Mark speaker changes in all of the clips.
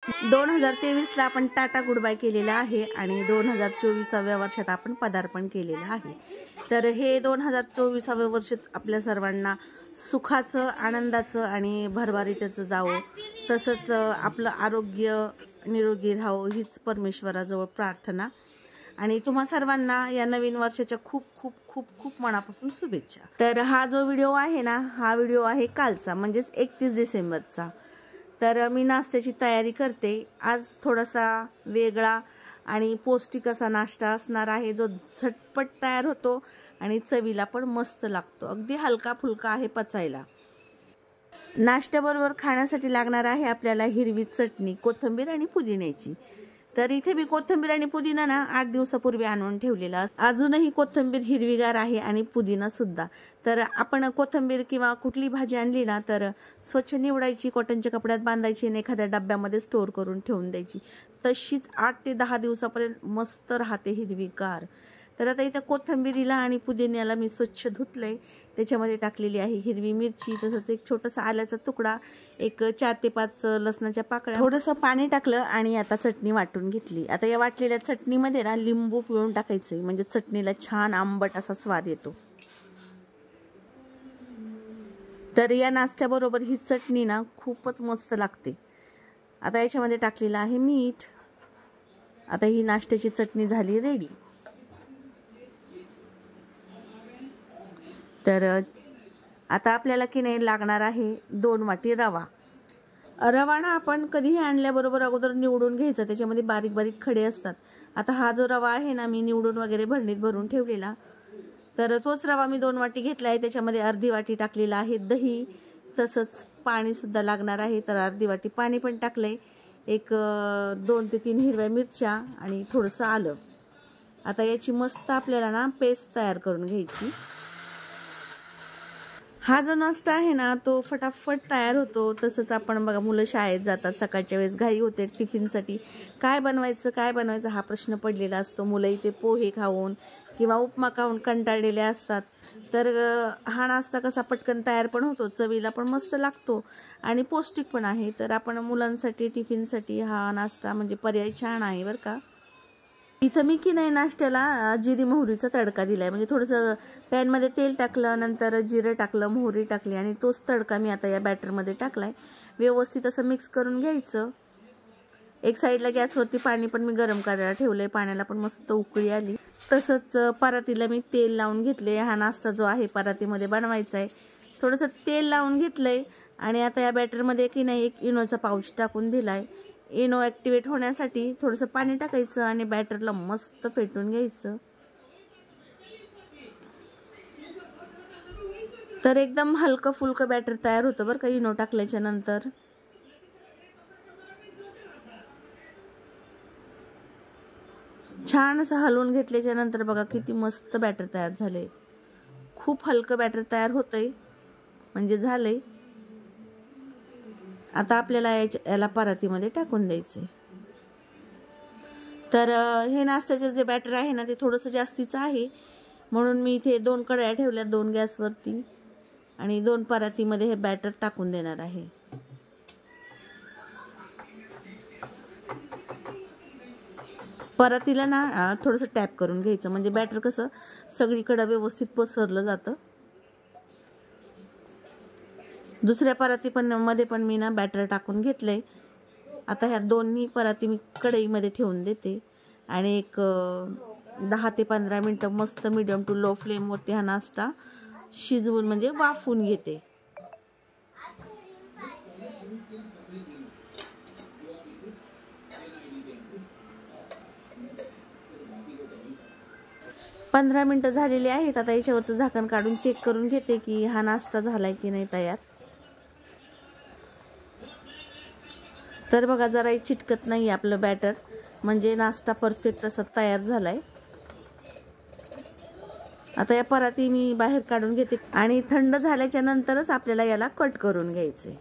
Speaker 1: 2023ला आपण tata good bye केलेला आहे आणि 2024व्या वर्षात आपण पदार्पण केलेलं आहे। तर हे 2024व्या वर्षात आपल्या सर्वांना सुखाचं, आनंदाचं आणि भरभराटीचं जावो, तसंच आपलं आरोग्य निरोगी राहावं हीच परमेश्वराजवळ प्रार्थना। आणि तुम्हा सर्वांना या नवीन वर्षाच्या खूप खूप खूप खूप मनापासून शुभेच्छा। तर हा जो व्हिडिओ आहे ना, हा व्हिडिओ आहे कालचा, म्हणजेच 31 डिसेंबरचा। तर मी नाश्त्याची तयारी करते। आज थोडासा वेगळा आणि पौष्टिक असा नाश्ता असणार आहे, जो झटपट तयार होतो आणि चवीला पण मस्त लागतो। अगदी हलका फुलका आहे पचायला। नाश्त्याबरोबर खाण्यासाठी लागणार आहे आपल्याला हिरवी चटणी, कोथिंबीर आणि पुदिन्याची। तर इथे मी कोथिंबीर आणि पुदिना ना 8 दिवसापूर्वी आणून ठेवलेला। अजूनही कोथिंबीर हिरवीगार आहे आणि पुदिना सुद्धा। तर आपण कोथिंबीर किंवा कुठली भाजी आणली ना, तर स्वच्छ निवडायची, कॉटनच्या कपड्यात बांधायची आणि एखाद्या डब्यामध्ये स्टोर करून ठेवून द्यायची। तशीच 8 ते 10 दिवसापर्यंत मस्त राहते हिरवीगार। तर आता इथे कोथिंबीरीला आणि पुदिन्याला मी स्वच्छ धुतलंय। त्याच्यामध्ये टाकलेली आहे हिरवी मिरची, तसंच एक छोटासा आल्याचा तुकडा, एक 4 ते 5 लसणाच्या पाकळ्या, थोडंसं पाणी टाकलं आणि आता चटणी वाटून घेतली। आता या वाटलेल्या चटणीमध्ये ना लिंबू पिळून टाकायचं, म्हणजे चटणीला छान आंबट असा स्वाद येतो। तर या नाश्त्याबरोबर ही चटणी ना खूपच मस्त लागते। आता याच्यामध्ये टाकलेलं आहे मीठ। आता ही नाश्त्याची चटणी झाली रेडी। तर आता आपल्याला की नाही लागणार आहे 2 वाटी रवा। रवा ना आपण कधीही आणल्याबरोबर अगोदर निवडून घ्यायचा, त्याच्यामध्ये बारीक बारीक खडे असतात। आता हा जो रवा आहे ना, मी निवडून वगैरे भरणीत भरून ठेवलेला, तर तोच रवा मी 2 वाटी घेतला आहे। त्याच्यामध्ये अर्धी वाटी टाकलेला आहे दही, तसंच पाणी सुद्धा लागणार आहे, तर अर्धी वाटी पाणी पण टाकलंय। एक 2 ते 3 हिरव्या मिरच्या आणि थोडंसं आलं। आता याची मस्त आपल्याला ना पेस्ट तयार करून घ्यायची। हा जो नाश्ता आहे ना, तो फटाफट तयार होतो। तसंच आपण बघा, मुलं शाळेत जातात, सकाळच्या वेळेस घाई होते, टिफिनसाठी काय बनवायचं हा प्रश्न पडलेला असतो। मुलं इथे पोहे खाऊन किंवा उपमा खाऊन कंटाळलेले असतात। तर हा नाश्ता कसा पटकन तयार पण होतो, चवीला पण मस्त लागतो आणि पौष्टिक पण आहे। तर आपण मुलांसाठी टिफिनसाठी हा नाश्ता म्हणजे पर्याय छान आहे बरं का। इथं मी की नाही नाश्त्याला जिरी मोहरीचा तडका दिलाय, म्हणजे थोडंसं पॅनमध्ये तेल टाकलं, नंतर जिरं टाकलं, मोहरी टाकली आणि तोच तडका मी आता या बॅटरमध्ये टाकलाय। व्यवस्थित असं मिक्स करून घ्यायचं। एक साईडला गॅसवरती पाणी पण मी गरम करायला ठेवलंय, पाण्याला पण मस्त उकळी आली। तसंच परातीला मी तेल लावून घेतले। हा नाश्ता जो आहे परातीमध्ये बनवायचा आहे। थोडंसं तेल लावून घेतलंय आणि आता या बॅटरमध्ये की नाही एक इनोचा पाऊच टाकून दिलाय। इनो ॲक्टिवेट होण्यासाठी थोडंसं पाणी टाकायचं आणि बॅटरला मस्त फेटून घ्यायचं। तर एकदम हलकं फुलकं बॅटर तयार होतं बरं का इनो टाकल्याच्या नंतर। छान असं हलवून घेतल्याच्या नंतर बघा किती मस्त बॅटर तयार झाले। खूप हलकं बॅटर तयार होतंय, म्हणजे झालंय। आता आपल्याला याला परातीमध्ये टाकून द्यायचंय। तर हे नाश्त्याचे जे बॅटर आहे ना, ते थोडंसं जास्तीचं आहे, म्हणून मी इथे 2 कढया ठेवल्या, 2 गॅसवरती, आणि 2 परातीमध्ये हे बॅटर टाकून देणार आहे। परातीला ना थोडंसं टॅप करून घ्यायचं, म्हणजे बॅटर कसं सगळीकडे व्यवस्थित पसरलं जातं। दुसऱ्या पराती मध्ये पण मी ना बॅटर टाकून घेतलंय। आता ह्या दोन्ही पराती मी कढईमध्ये ठेवून देते आणि एक 10 ते 15 मिनिटं मस्त मीडियम टू लो फ्लेमवरती हा नाश्ता शिजवून म्हणजे वाफवून घेते। पंधरा मिनिटं झालेली आहेत। आता याच्यावरचं झाकण काढून चेक करून घेते की हा नाश्ता झालाय की नाही तयार। तर बघा, जराही चिटकत नाही आपलं बॅटर, म्हणजे नाश्ता परफेक्ट असा तयार झालाय। आता या पराती मी बाहेर काढून घेते आणि थंड झाल्याच्या नंतरच आपल्याला याला कट करून घ्यायचे।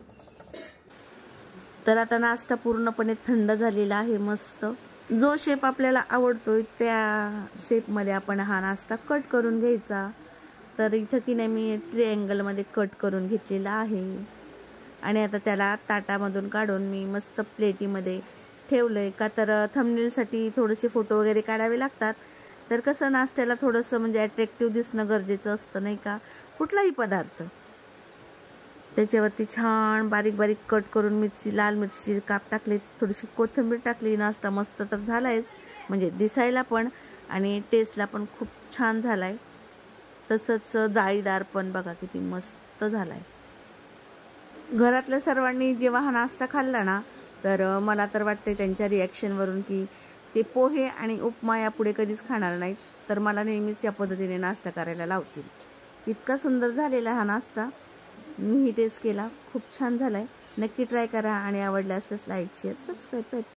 Speaker 1: तर आता नाश्ता पूर्णपणे थंड झालेला आहे। मस्त जो शेप आपल्याला आवडतो त्या शेपमध्ये आपण हा नाश्ता कट करून घ्यायचा। तर इथं की नाही मी ट्रायंगलमध्ये कट करून घेतलेला आहे। आणि आता त्याला ताटामधून काढून मी मस्त प्लेटीमध्ये ठेवलं आहे. का तर थंबनेलसाठी थोडेसे फोटो वगैरे काढावे लागतात. तर कसं नाश्त्याला थोडंसं म्हणजे अट्रॅक्टिव्ह दिसणं गरजेचं असतं नाही का, कुठलाही पदार्थ. त्याच्यावरती छान बारीक बारीक कट करून लाल मिरचीची काप टाकले, थोडीशी कोथिंबीर टाकली. नाश्ता मस्त तर झालायच, म्हणजे दिसायला पण आणि टेस्टला पण खूप छान झाला आहे. तसंच जाळीदार पण बघा किती मस्त झाला आहे. घरातल्या सर्वांनी जेव्हा हा नाश्ता खाल्ला ना, तर मला तर वाटते त्यांच्या रिॲक्शनवरून की ते पोहे आणि उपमा यापुढे कधीच खाणार नाहीत, तर मला नेहमीच या पद्धतीने नाश्ता करायला लावतील. इतका सुंदर झालेला हा नाश्ता. मीही टेस्ट केला, खूप छान झाला आहे. नक्की ट्राय करा आणि आवडल्यास लाईक शेअर सबस्क्राईब करा.